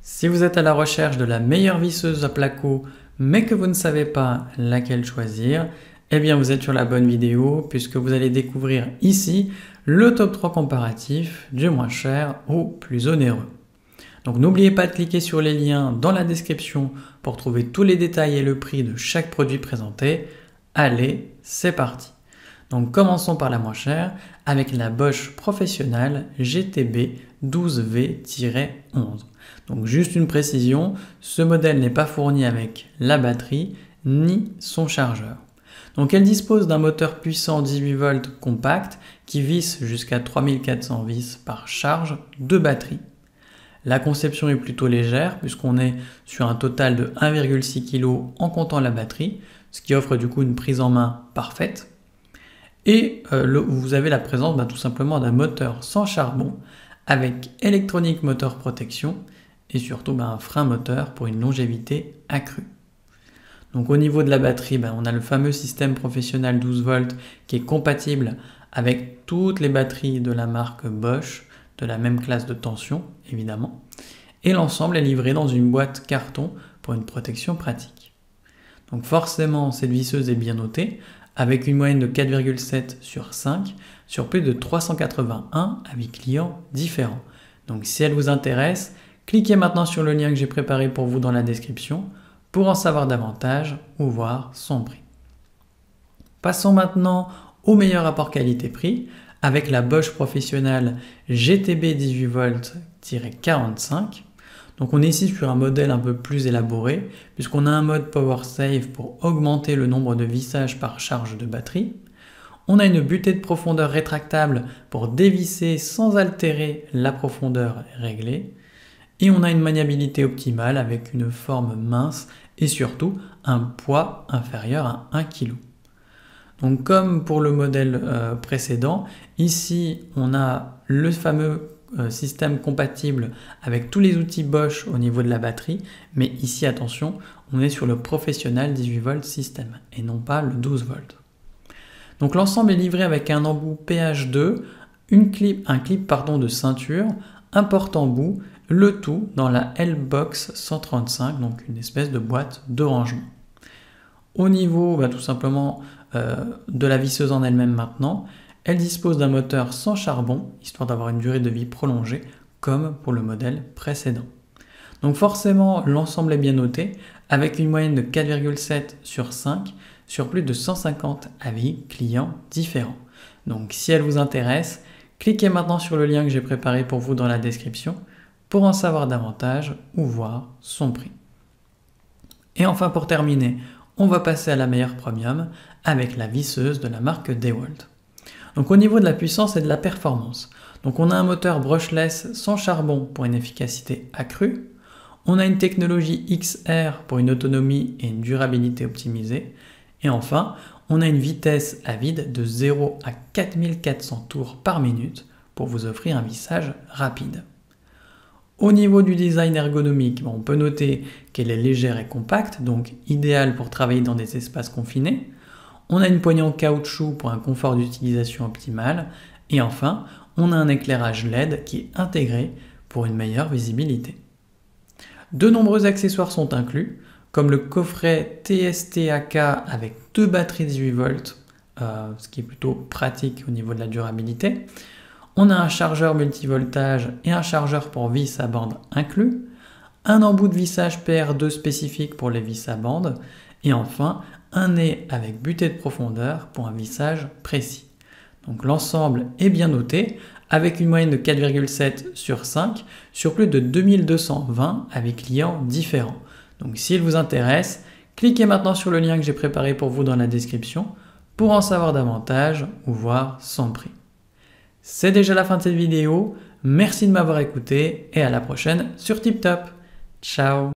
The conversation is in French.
Si vous êtes à la recherche de la meilleure visseuse à placo, mais que vous ne savez pas laquelle choisir, eh bien vous êtes sur la bonne vidéo puisque vous allez découvrir ici le top 3 comparatif du moins cher au plus onéreux. Donc n'oubliez pas de cliquer sur les liens dans la description pour trouver tous les détails et le prix de chaque produit présenté. Allez, c'est parti! Donc commençons par la moins chère avec la Bosch Professional GTB 12V-11. Donc juste une précision, ce modèle n'est pas fourni avec la batterie ni son chargeur. Donc elle dispose d'un moteur puissant 18 volts compact qui visse jusqu'à 3400 vis par charge de batterie. La conception est plutôt légère puisqu'on est sur un total de 1,6 kg en comptant la batterie, ce qui offre du coup une prise en main parfaite. Et vous avez la présence tout simplement d'un moteur sans charbon avec électronique moteur protection et surtout un frein moteur pour une longévité accrue. Donc au niveau de la batterie, on a le fameux système professionnel 12 volts qui est compatible avec toutes les batteries de la marque Bosch, de la même classe de tension évidemment. Et l'ensemble est livré dans une boîte carton pour une protection pratique. Donc forcément cette visseuse est bien notée, avec une moyenne de 4,7 sur 5 sur plus de 381 avis clients différents. Donc si elle vous intéresse, cliquez maintenant sur le lien que j'ai préparé pour vous dans la description pour en savoir davantage ou voir son prix. Passons maintenant au meilleur rapport qualité-prix avec la Bosch Professional GTB 18V-45. Donc on est ici sur un modèle un peu plus élaboré puisqu'on a un mode Power Save pour augmenter le nombre de vissages par charge de batterie. On a une butée de profondeur rétractable pour dévisser sans altérer la profondeur réglée. Et on a une maniabilité optimale avec une forme mince et surtout un poids inférieur à 1 kg. Donc comme pour le modèle précédent, ici on a le fameux système compatible avec tous les outils Bosch au niveau de la batterie, mais ici attention, on est sur le professionnel 18 volts système et non pas le 12 volts. Donc l'ensemble est livré avec un embout PH2, un clip de ceinture, un porte-embout, le tout dans la L-Box 135, donc une espèce de boîte de rangement. Au niveau tout simplement de la visseuse en elle-même maintenant, elle dispose d'un moteur sans charbon, histoire d'avoir une durée de vie prolongée, comme pour le modèle précédent. Donc forcément, l'ensemble est bien noté, avec une moyenne de 4,7 sur 5, sur plus de 150 avis clients différents. Donc si elle vous intéresse, cliquez maintenant sur le lien que j'ai préparé pour vous dans la description, pour en savoir davantage ou voir son prix. Et enfin pour terminer, on va passer à la meilleure premium, avec la visseuse de la marque DeWalt. Donc au niveau de la puissance et de la performance, donc on a un moteur brushless sans charbon pour une efficacité accrue, on a une technologie XR pour une autonomie et une durabilité optimisée, et enfin on a une vitesse à vide de 0 à 4400 tours par minute pour vous offrir un vissage rapide. Au niveau du design ergonomique, on peut noter qu'elle est légère et compacte, donc idéale pour travailler dans des espaces confinés. On a une poignée en caoutchouc pour un confort d'utilisation optimal. Et enfin, on a un éclairage LED qui est intégré pour une meilleure visibilité. De nombreux accessoires sont inclus, comme le coffret TST-AK avec 2 batteries 18 volts, ce qui est plutôt pratique au niveau de la durabilité. On a un chargeur multivoltage et un chargeur pour vis à bande inclus, un embout de vissage PR2 spécifique pour les vis à bande, et enfin un nez avec butée de profondeur pour un vissage précis. Donc l'ensemble est bien noté, avec une moyenne de 4,7 sur 5 sur plus de 2220 avec clients différents. Donc s'il vous intéresse, cliquez maintenant sur le lien que j'ai préparé pour vous dans la description pour en savoir davantage ou voir son prix. C'est déjà la fin de cette vidéo, merci de m'avoir écouté et à la prochaine sur TipTop. Ciao!